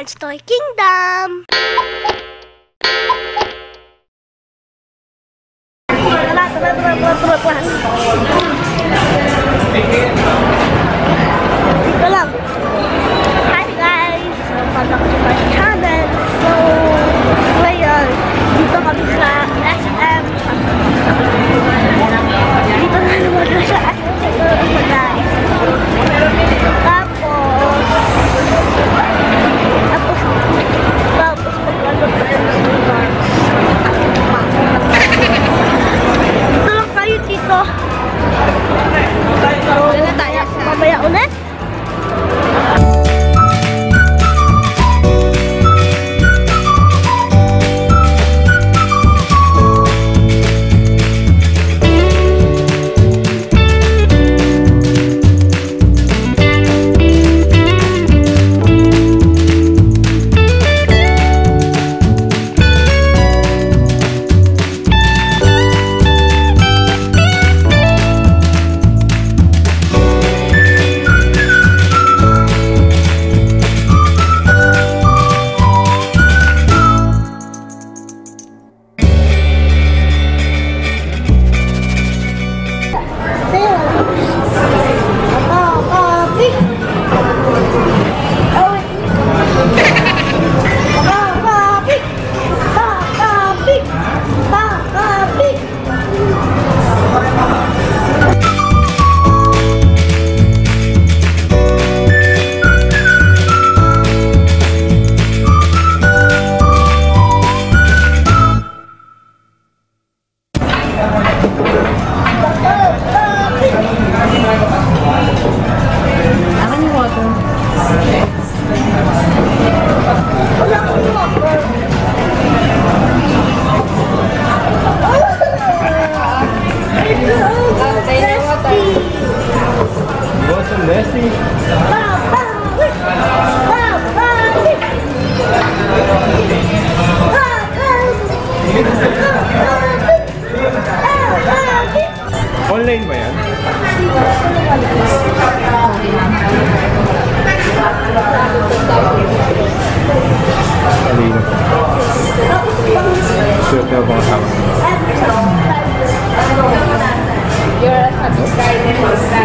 Jan's Toy Kingdom! Dito lang. Hi guys! Welcome back to my channel. So, ngayon, dito kami sa SM. Dito na naman na sa SM siguro guys. Tapos maglalog na rin sa lugar. Dito lang kayo dito. Mamaya ulit. Online ba yan? Alino. Suot na ba kasama? You're a subscriber.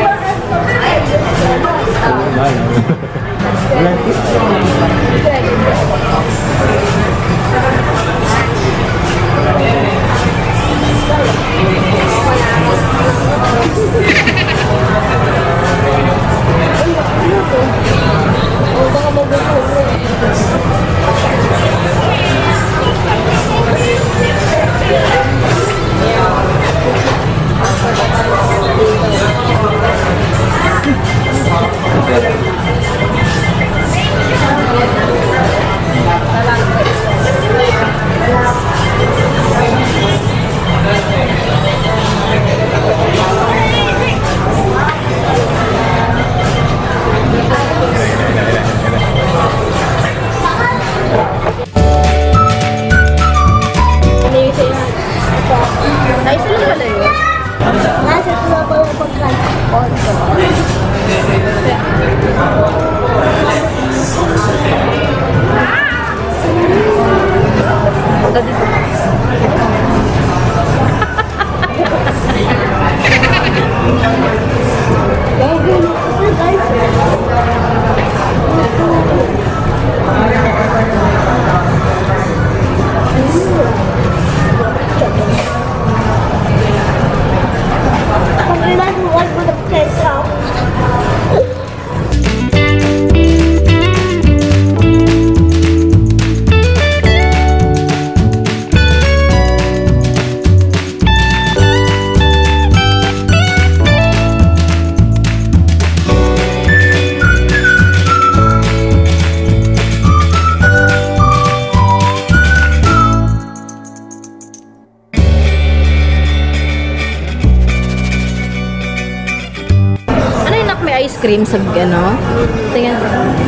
Ice cream sa ano? Tingnan.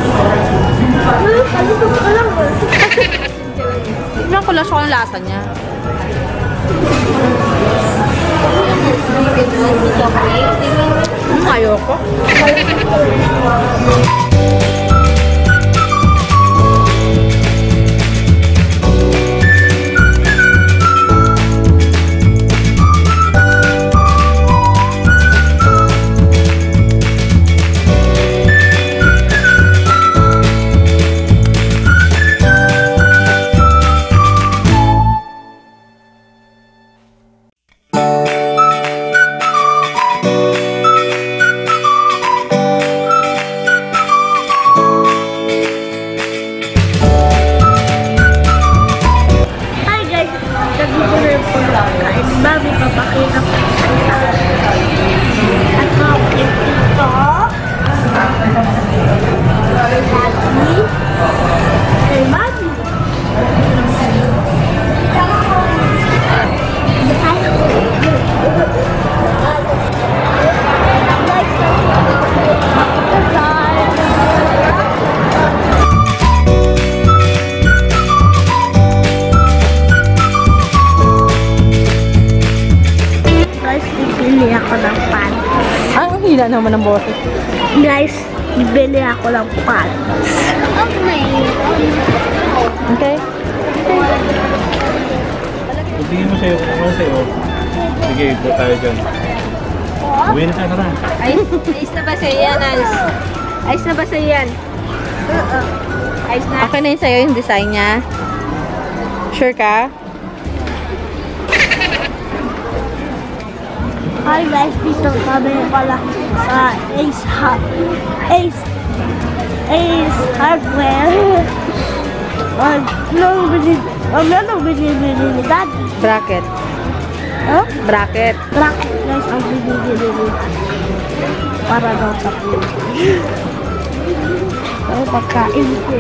Tingnan ko lang siya kung lasa niya. Ayoko. Hi guys, nandito na yung pagkain. Mami, papakita ko sa at makakit ito. Daddy. Kay Mami. Guys, bibili ako ng pan. Ang hila naman ng boses. Guys, bibili ako ng pan. Okay? Tingin mo sa'yo, kung ano sa'yo. Sige, ito tayo dyan. Uwi na tayo, tara. Ayos na ba sa'yo yan, Ans? Ayos na ba sa'yo yan? Ayos na. Okay na yun sa'yo yung design niya? Sure ka? Hi guys, dito kami pala sa Ace Hardware. Anong binibili ni Daddy? Bracket. Huh? Bracket. Bracket guys ang binibili ni para daw sa pool. Ay, pagkain ko.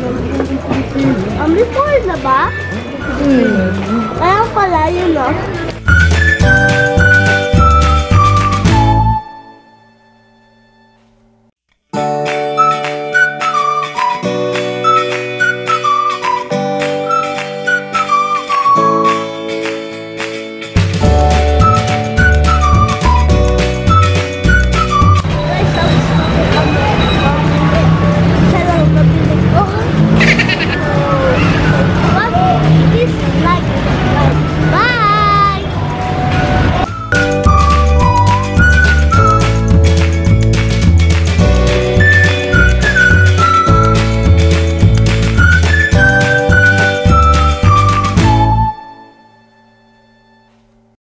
Before na ba? Kaya pala yun, no?